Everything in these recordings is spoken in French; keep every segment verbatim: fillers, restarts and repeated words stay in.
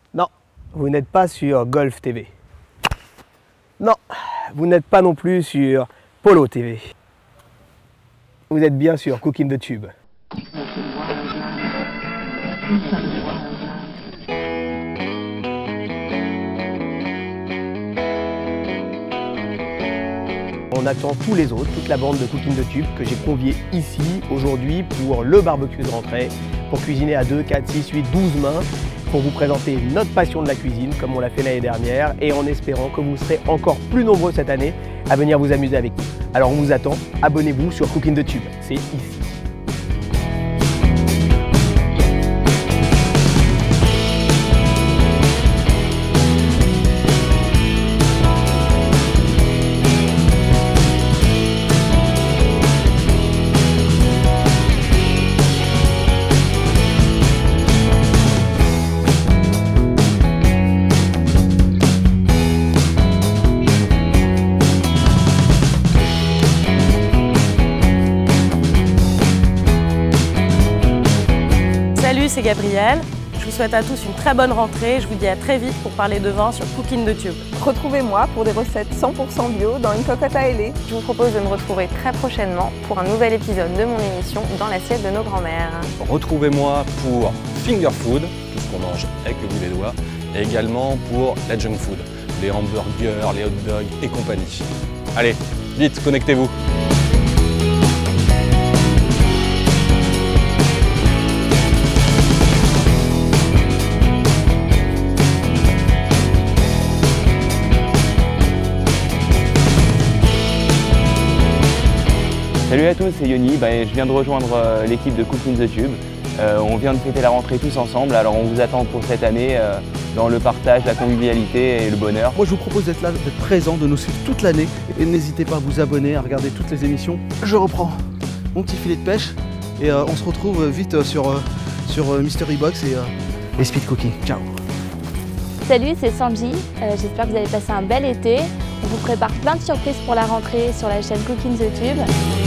Non, vous n'êtes pas sur Golf T V. Non, vous n'êtes pas non plus sur Polo T V. Vous êtes bien sur Cooking the Tube. On attend tous les autres, toute la bande de Cooking the Tube que j'ai convié ici aujourd'hui pour le barbecue de rentrée, pour cuisiner à deux, quatre, six, huit, douze mains, pour vous présenter notre passion de la cuisine comme on l'a fait l'année dernière et en espérant que vous serez encore plus nombreux cette année à venir vous amuser avec nous. Alors on vous attend, abonnez-vous sur Cooking the Tube, c'est ici. Salut, c'est Gabrielle. Je vous souhaite à tous une très bonne rentrée. Je vous dis à très vite pour parler de vin sur Cooking the Tube. Retrouvez-moi pour des recettes cent pour cent bio dans une cocotte à ailée. Je vous propose de me retrouver très prochainement pour un nouvel épisode de mon émission Dans l'assiette de nos grands-mères. Retrouvez-moi pour Finger Food, tout ce qu'on mange avec le bout des doigts, et également pour la junk food, les hamburgers, les hot dogs et compagnie. Allez, vite, connectez-vous. Salut à tous, c'est Yoni, ben, je viens de rejoindre euh, l'équipe de Cooking the Tube. Euh, on vient de fêter la rentrée tous ensemble, alors on vous attend pour cette année euh, dans le partage, la convivialité et le bonheur. Moi je vous propose d'être là, d'être présent, de nous suivre toute l'année et n'hésitez pas à vous abonner, à regarder toutes les émissions. Je reprends mon petit filet de pêche et euh, on se retrouve vite sur, euh, sur euh, Mystery Box et, euh, et Speed Cooking. Ciao. Salut, c'est Sanji, euh, j'espère que vous allez passer un bel été. On vous prépare plein de surprises pour la rentrée sur la chaîne Cooking the Tube.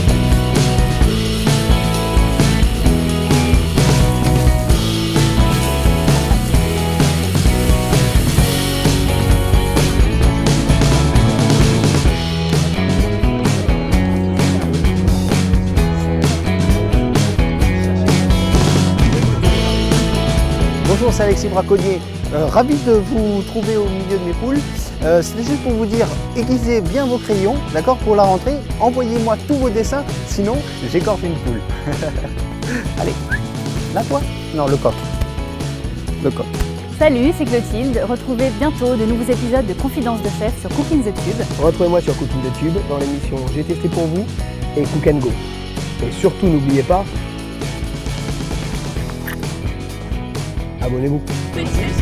Bonjour, c'est Alexis Braconnier, euh, ravi de vous trouver au milieu de mes poules. Euh, C'était juste pour vous dire, aiguisez bien vos crayons, d'accord, pour la rentrée. Envoyez-moi tous vos dessins, sinon j'écorche une poule. Allez, la toi Non, le coq. Le coq. Salut, c'est Clotilde. Retrouvez bientôt de nouveaux épisodes de Confidence de Chef sur Cooking the Tube. Retrouvez-moi sur Cooking the Tube dans l'émission J'ai testé pour vous et Cook and Go. Et surtout, n'oubliez pas, abonnez-vous.